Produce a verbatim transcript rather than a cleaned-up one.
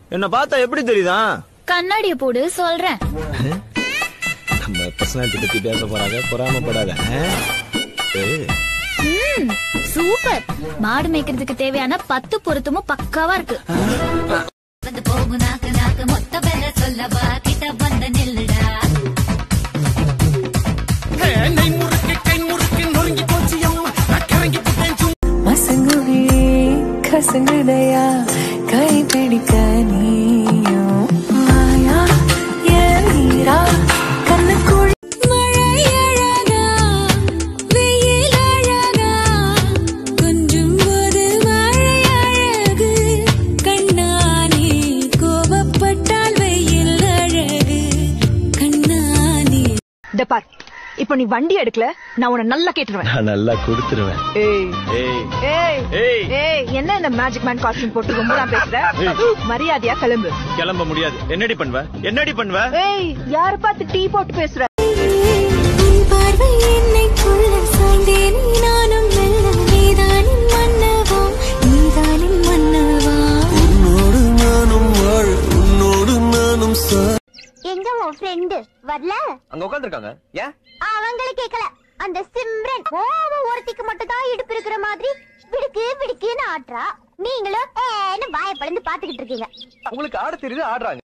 என்ன பார்த்தா எப்படி தெரியுதா? கண்ணாடிய போடு சொல்றேன். நம்ம பர்சனாலிட்டி பத்தி பேச போறாங்க, பொறாமப்படாத. சூப்பர். மாடு மேய்க்கிறதுக்கு தேவையான பத்து பொருத்தமும் பக்காவா இருக்கு. கை பிடிக்க நீயும் மாயா ஏரா கண்ணுக்குள் மழை அழகா வெயில் அழகா கொஞ்சம் போது மழை அழகு கண்ணானே கோபப்பட்டால் வெயில் அழகு கண்ணானே. டப்பார், இப்ப நீ வண்டி எடுக்கல, நான் உன்னை நல்லா கேட்டுருவேன். நான் நல்லா கொடுத்துருவேன். ஏய் ஏய் ஏய் ஏய் ஏய், என்ன இந்த மேஜிக் மேன் காஸ்டியூம் போட்டு ரொம்ப நான் பேசுற? மரியாதையா கிளம்பு. கிளம்ப முடியாது. என்னடி பண்ணுவ? என்னடி பண்ணுவ? ஏய், யார பார்த்து டீ போட்டு பேசுற? பார்வை என்னை கொள்ள சாய்ந்தேன் நானும் மெல்ல நீதானின் மன்னவா நீதானின் மன்னவா உன்னோடு நானும் வாழ் உன்னோடு நானும் சா. எங்க உன் ஃப்ரெண்டு வரல? அங்க உட்கார்ந்திருக்காங்க. ஏன்? அவங்கள கேக்கல. அந்த சிம்ரன் ஓவ ஒருத்திக்கு மட்டும் தான் இடுப்பு இருக்கிற மாதிரி விடுக்கு விடுக்குன்னு ஆட்றா. நீங்களும் ஏன்னு வாயை பழந்து பாத்துக்கிட்டு இருக்கீங்க. உங்களுக்கு ஆட தெரியுது, ஆடுறாங்க.